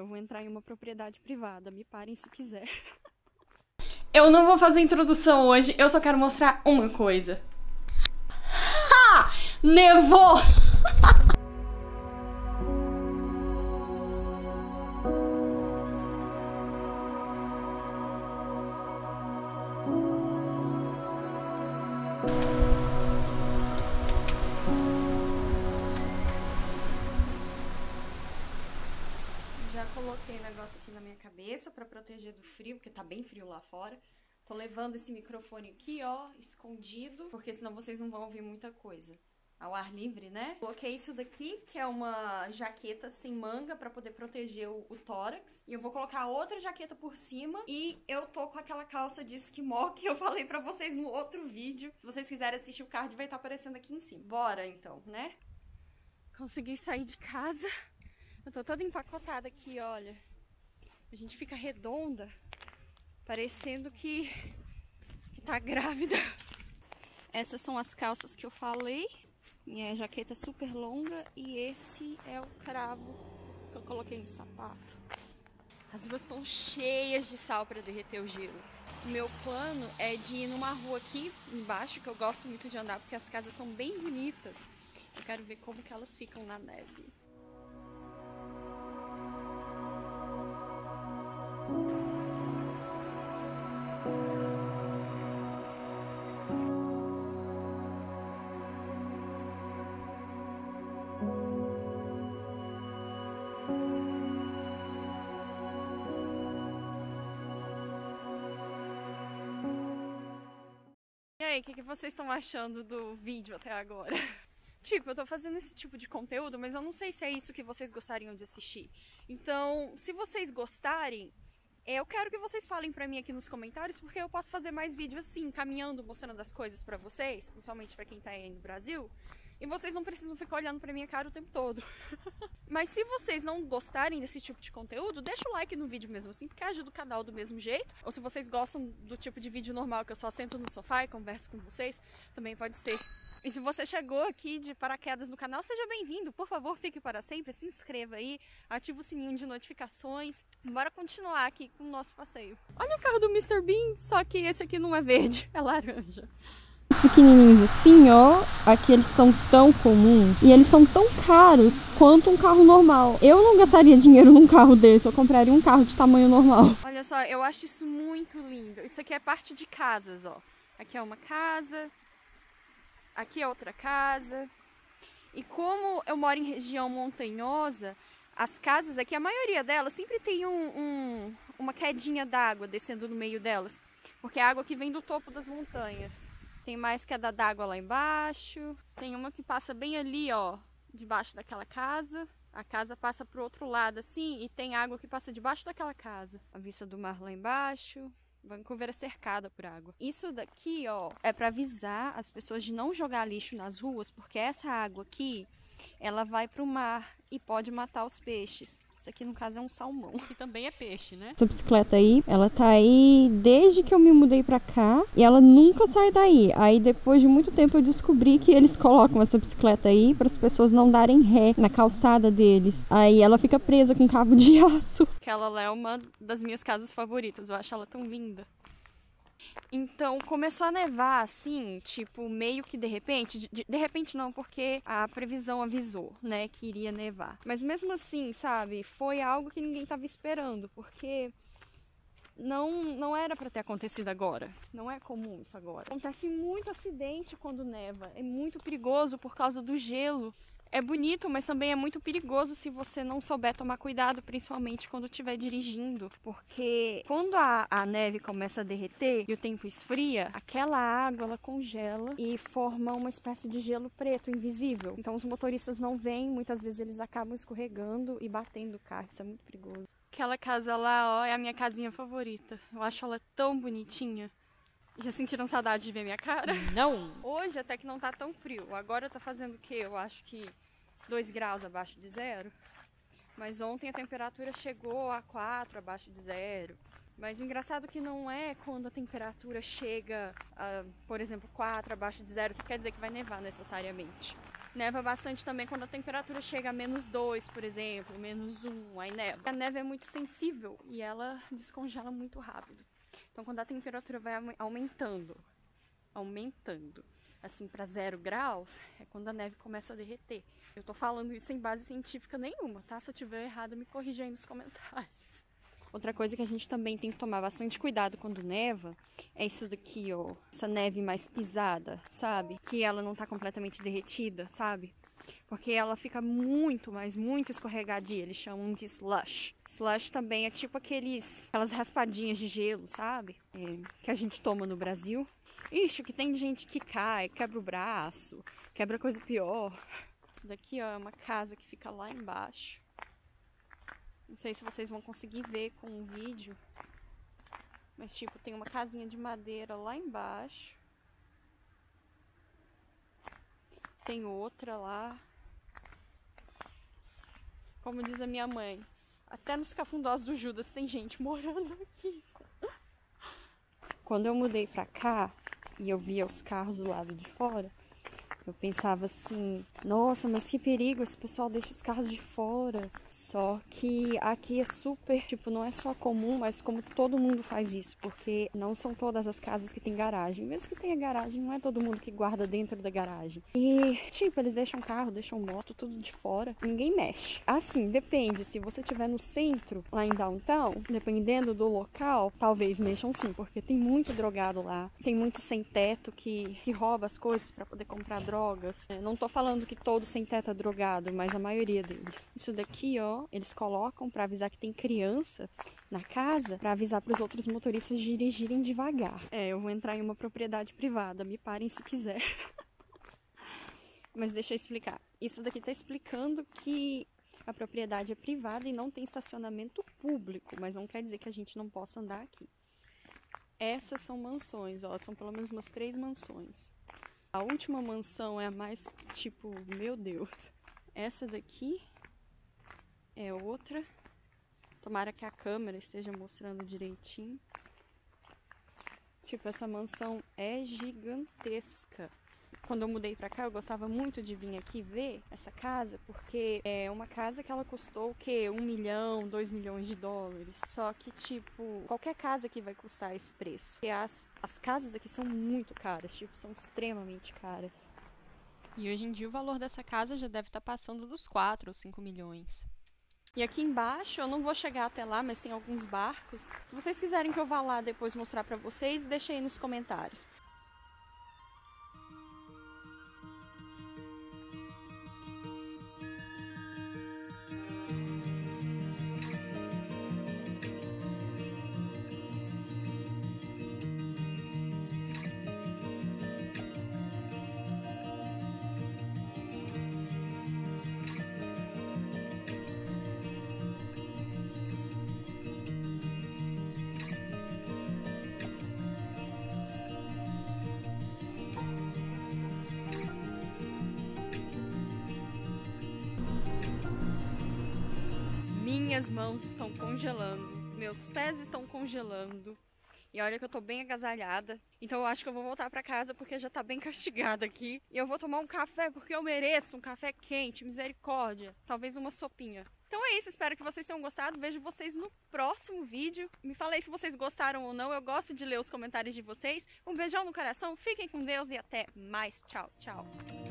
vou entrar em uma propriedade privada, me parem se quiser. Eu não vou fazer introdução hoje, eu só quero mostrar uma coisa. Ha! Nevou! Já coloquei o negócio aqui na minha cabeça pra proteger do frio, porque tá bem frio lá fora. Tô levando esse microfone aqui, ó, escondido, porque senão vocês não vão ouvir muita coisa. Ao ar livre, né? Coloquei isso daqui, que é uma jaqueta sem manga pra poder proteger o tórax. E eu vou colocar outra jaqueta por cima. E eu tô com aquela calça de esquimó que eu falei pra vocês no outro vídeo. Se vocês quiserem assistir o card, vai estar aparecendo aqui em cima. Bora, então, né? Consegui sair de casa. Eu tô toda empacotada aqui, olha. A gente fica redonda, parecendo que tá grávida. Essas são as calças que eu falei. Minha jaqueta super longa. E esse é o cravo que eu coloquei no sapato. As ruas estão cheias de sal para derreter o gelo. O meu plano é de ir numa rua aqui embaixo, que eu gosto muito de andar, porque as casas são bem bonitas. Eu quero ver como que elas ficam na neve. E aí, o que vocês estão achando do vídeo até agora? Tipo, eu tô fazendo esse tipo de conteúdo, mas eu não sei se é isso que vocês gostariam de assistir. Então, se vocês gostarem, eu quero que vocês falem pra mim aqui nos comentários, porque eu posso fazer mais vídeos assim, caminhando, mostrando as coisas pra vocês, principalmente pra quem tá aí no Brasil. E vocês não precisam ficar olhando pra minha cara o tempo todo. Mas se vocês não gostarem desse tipo de conteúdo, deixa o like no vídeo mesmo assim, porque ajuda o canal do mesmo jeito. Ou se vocês gostam do tipo de vídeo normal, que eu só sento no sofá e converso com vocês, também pode ser. E se você chegou aqui de paraquedas no canal, seja bem-vindo. Por favor, fique para sempre, se inscreva aí, ativa o sininho de notificações. Bora continuar aqui com o nosso passeio. Olha o carro do Mr. Bean, só que esse aqui não é verde, é laranja. Os pequenininhos assim, ó, aqui eles são tão comuns e eles são tão caros quanto um carro normal. Eu não gastaria dinheiro num carro desse, eu compraria um carro de tamanho normal. Olha só, eu acho isso muito lindo. Isso aqui é parte de casas, ó. Aqui é uma casa, aqui é outra casa. E como eu moro em região montanhosa, as casas aqui, a maioria delas sempre tem uma quedinha d'água descendo no meio delas, porque a água que vem do topo das montanhas. Tem mais queda d'água lá embaixo. Tem uma que passa bem ali, ó, debaixo daquela casa. A casa passa pro outro lado, assim, e tem água que passa debaixo daquela casa. A vista do mar lá embaixo. Vancouver é cercada por água. Isso daqui, ó, é pra avisar as pessoas de não jogar lixo nas ruas, porque essa água aqui, ela vai pro mar e pode matar os peixes. Isso aqui, no caso, é um salmão. Que também é peixe, né? Essa bicicleta aí, ela tá aí desde que eu me mudei pra cá e ela nunca sai daí. Aí depois de muito tempo eu descobri que eles colocam essa bicicleta aí para as pessoas não darem ré na calçada deles. Aí ela fica presa com cabo de aço. Aquela lá é uma das minhas casas favoritas, eu acho ela tão linda. Então começou a nevar assim, tipo, meio que de repente. De repente não, porque a previsão avisou, né, que iria nevar. Mas mesmo assim, sabe, foi algo que ninguém tava esperando, porque não era pra ter acontecido agora. Não é comum isso agora. Acontece muito acidente quando neva, é muito perigoso por causa do gelo. É bonito, mas também é muito perigoso se você não souber tomar cuidado, principalmente quando estiver dirigindo. Porque quando a neve começa a derreter e o tempo esfria, aquela água ela congela e forma uma espécie de gelo preto, invisível. Então os motoristas não veem, muitas vezes eles acabam escorregando e batendo o carro. Isso é muito perigoso. Aquela casa lá, ó, é a minha casinha favorita. Eu acho ela tão bonitinha. Já sentiram saudade de ver minha cara? Não! Hoje até que não tá tão frio. Agora tá fazendo o quê? Eu acho que 2 graus abaixo de zero. Mas ontem a temperatura chegou a 4 abaixo de zero. Mas o engraçado é que não é quando a temperatura chega a, por exemplo, 4 abaixo de zero, que quer dizer que vai nevar necessariamente. Neva bastante também quando a temperatura chega a -2, por exemplo, -1, aí neva. A neve é muito sensível e ela descongela muito rápido. Então quando a temperatura vai aumentando, assim para 0 graus, é quando a neve começa a derreter. Eu tô falando isso sem base científica nenhuma, tá? Se eu tiver errado, me corrija aí nos comentários. Outra coisa que a gente também tem que tomar bastante cuidado quando neva é isso daqui, ó. Essa neve mais pisada, sabe? Que ela não tá completamente derretida, sabe? Porque ela fica muito, mas muito escorregadia. Eles chamam de slush. Slush também é tipo aquelas raspadinhas de gelo, sabe? Que a gente toma no Brasil. Ixi, que tem gente que cai, quebra o braço, quebra coisa pior. Isso daqui, ó, é uma casa que fica lá embaixo. Não sei se vocês vão conseguir ver com o vídeo. Mas, tipo, tem uma casinha de madeira lá embaixo. Tem outra lá. Como diz a minha mãe, até nos cafundós do Judas tem gente morando aqui. Quando eu mudei pra cá e eu via os carros do lado de fora, eu pensava assim, nossa, mas que perigo, esse pessoal deixa os carros de fora. Só que aqui é super, tipo, não é só comum, mas como todo mundo faz isso, porque não são todas as casas que tem garagem. Mesmo que tenha garagem, não é todo mundo que guarda dentro da garagem. E, tipo, eles deixam carro, deixam moto, tudo de fora. Ninguém mexe. Assim, depende, se você estiver no centro, lá em downtown, dependendo do local, talvez mexam sim, porque tem muito drogado lá. Tem muito sem teto que rouba as coisas pra poder comprar drogas. Não tô falando que todo sem teto é drogado, mas a maioria deles. Isso daqui, ó, eles colocam pra avisar que tem criança na casa, pra avisar pros outros motoristas dirigirem devagar. Eu vou entrar em uma propriedade privada, me parem se quiser. Mas deixa eu explicar. Isso daqui tá explicando que a propriedade é privada e não tem estacionamento público, mas não quer dizer que a gente não possa andar aqui. Essas são mansões, ó, são pelo menos umas 3 mansões. A última mansão é a mais, tipo, meu Deus. Essa daqui é outra. Tomara que a câmera esteja mostrando direitinho. Tipo, essa mansão é gigantesca. Quando eu mudei pra cá, eu gostava muito de vir aqui ver essa casa, porque é uma casa que ela custou o quê? 1 milhão, 2 milhões de dólares. Só que, tipo, qualquer casa aqui vai custar esse preço. Porque as casas aqui são muito caras, tipo, são extremamente caras. E hoje em dia o valor dessa casa já deve estar passando dos 4 ou 5 milhões. E aqui embaixo, eu não vou chegar até lá, mas tem alguns barcos. Se vocês quiserem que eu vá lá depois mostrar pra vocês, deixem aí nos comentários. Minhas mãos estão congelando, meus pés estão congelando. E olha que eu tô bem agasalhada. Então eu acho que eu vou voltar pra casa porque já tá bem castigada aqui. E eu vou tomar um café porque eu mereço um café quente, misericórdia. Talvez uma sopinha. Então é isso, espero que vocês tenham gostado. Vejo vocês no próximo vídeo. Me falem se vocês gostaram ou não. Eu gosto de ler os comentários de vocês. Um beijão no coração, fiquem com Deus e até mais. Tchau, tchau.